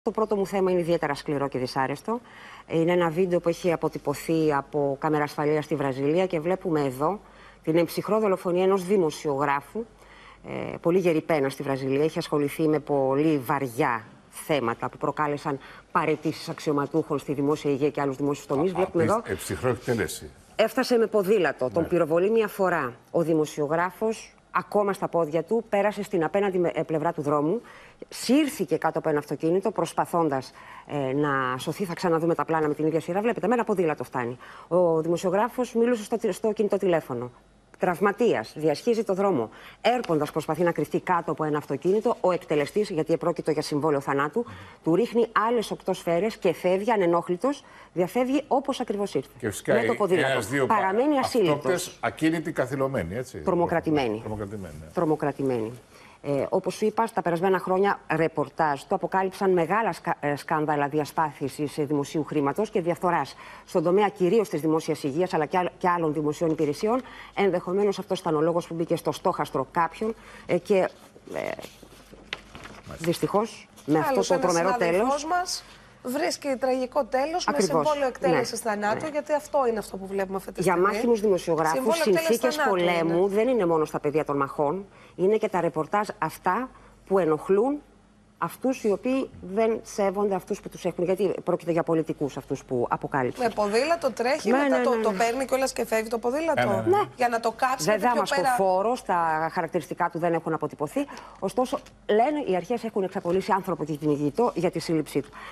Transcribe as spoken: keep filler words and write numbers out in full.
Το πρώτο μου θέμα είναι ιδιαίτερα σκληρό και δυσάρεστο. Είναι ένα βίντεο που έχει αποτυπωθεί από κάμερα ασφαλείας στη Βραζιλία και βλέπουμε εδώ την εμψυχρό δολοφονία ενός δημοσιογράφου, ε, πολύ γερή πένα στη Βραζιλία. Έχει ασχοληθεί με πολύ βαριά θέματα που προκάλεσαν παραιτήσεις αξιωματούχων στη δημόσια υγεία και άλλους δημόσιους τομείς. Βλέπουμε εδώ. Εμψυχρό εκτέλεση. Έφτασε με ποδήλατο, ναι. τον πυροβολεί μια φορά. Ο δημοσιογράφος, ακόμα στα πόδια του, πέρασε στην απέναντι πλευρά του δρόμου, σύρθηκε κάτω από ένα αυτοκίνητο, προσπαθώντας ε, να σωθεί. Θα ξαναδούμε τα πλάνα με την ίδια σειρά. Βλέπετε, με ένα ποδήλατο φτάνει. Ο δημοσιογράφος μίλησε στο, στο κινητό τηλέφωνο. Τραυματίας, διασχίζει το δρόμο. Έρποντας, προσπαθεί να κρυφτεί κάτω από ένα αυτοκίνητο. Ο εκτελεστής, γιατί επρόκειτο για συμβόλαιο θανάτου, mm. του ρίχνει άλλες οκτώ σφαίρες και φεύγει ανενόχλητος. Διαφεύγει όπως ακριβώς ήρθε. Και φυσικά με το ποδήλατο. Δύο παραμένει ασύλληπτος. Ακίνητοι, καθυλωμένοι, έτσι. Τρομοκρατημένοι. Τρομοκρατημένοι. Ναι. Τρομοκρατημένοι. Ε, όπως σου είπα, στα περασμένα χρόνια ρεπορτάζ του αποκάλυψαν μεγάλα σκα, ε, σκάνδαλα διασπάθησης δημοσίου χρήματος και διαφθοράς στον τομέα κυρίως της δημόσιας υγείας αλλά και, άλλ, και άλλων δημοσίων υπηρεσιών. Ενδεχομένως αυτός ήταν ο λόγος που μπήκε στο στόχαστρο κάποιον ε, και ε, δυστυχώς με αυτό το τρομερό τέλος. Βρίσκει τραγικό τέλος με συμβόλαιο εκτέλεσης ναι. θανάτου, ναι. γιατί αυτό είναι αυτό που βλέπουμε αυτή τη Για στιγμή. Για μάχημους δημοσιογράφους, συνθήκες πολέμου είναι. δεν είναι μόνο στα πεδία των μαχών, είναι και τα ρεπορτάζ αυτά που ενοχλούν αυτούς οι οποίοι δεν σέβονται αυτούς που τους έχουν. Γιατί πρόκειται για πολιτικούς αυτούς που αποκάλυψαν. Με ποδήλατο τρέχει, ναι, μετά ναι, ναι, ναι. Το, το παίρνει κιόλας και φεύγει το ποδήλατο. Ναι, ναι, ναι. Για να το κάψει. Βέβαια, πιο πέρα... φόρος, τα χαρακτηριστικά του δεν έχουν αποτυπωθεί. Ωστόσο, λένε οι αρχές έχουν εξαπολύσει άνθρωπο και κυνηγητό για τη σύλληψή του.